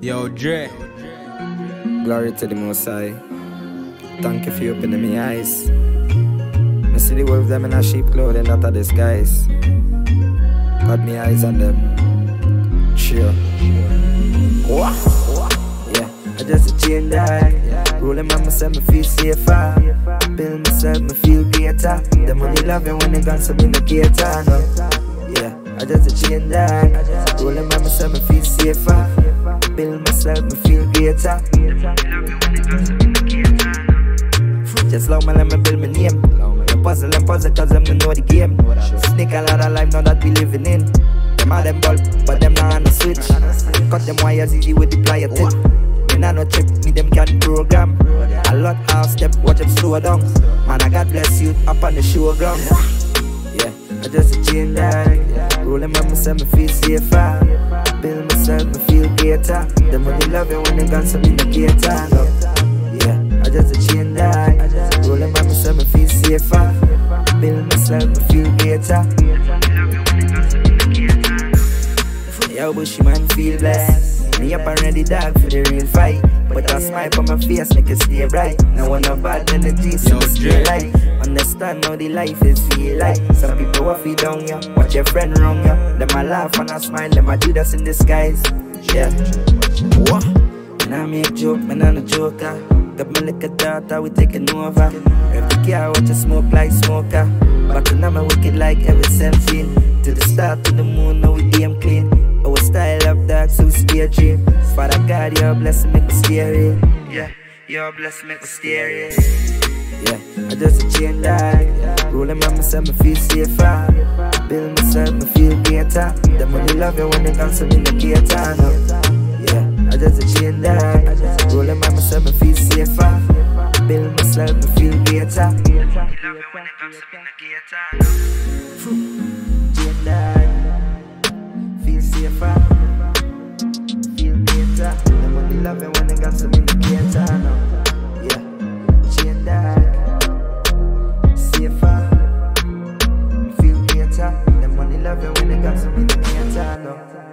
Yo, Dre. Glory to the Most High. Thank you for opening my eyes. I see the wolves them in a sheep clothing out of disguise. Got me eyes on them. Sure. Yeah, I just a chain die. Rolling by myself, me feel safer. Build myself, me feel greater. The money loving when they got some in the cater. No. Yeah, I just a chain die. Rolling by myself, me feel safer. Build myself, me feel greater. Just long man, let me build my name. Puzzle and puzzle cause them know the game. Sneak a lot of life now that we living in. Them are them bulb, but them not on the switch. Cut them wires easy with the plier tip. Me nah no chip, me them can program. A lot half step, watch them slow down. Man, I God bless you up on the show ground. Yeah, I just a chain die. Rolling by myself, me feel safer. Build myself, me feel greater. The money love it when they got some indicator. Yeah, I just a chain die. Rolling by myself, me feel safer. Build myself, me feel greater. Yo, bushy man feel blessed. Me up and ready dog for the real fight. But I smile on my face, make it stay bright. No one no bad energy, so me stay light. Understand how the life is feel like. Some people will feel down ya, watch your friend wrong ya. Them a laugh and I smile, them a do this in disguise. Yeah. What? Man I make joke, man I'm a joker. Got my little daughter, we taking over. Every car watch a smoke like smoker. But now I'm wicked like every selfie. To the start, to the moon, now we damn clean. Our style of dark, so we stay dream. Father God, your blessing make me stay in. Yeah, your blessing make me stay in. Yeah, I just a chain die. Rolling by myself, me feel safer. Build myself, me feel greater. The money love you when they got some indicator. Yeah, I just a chain die. Rolling by myself, me feel safer. Build myself, me feel greater. Love you when they got some indicator. Chain die. Feel safer. Feel greater. The money love you when they got some indicator. Yeah, chain die. Safer. Feel greater. The money love you when they got some indicator.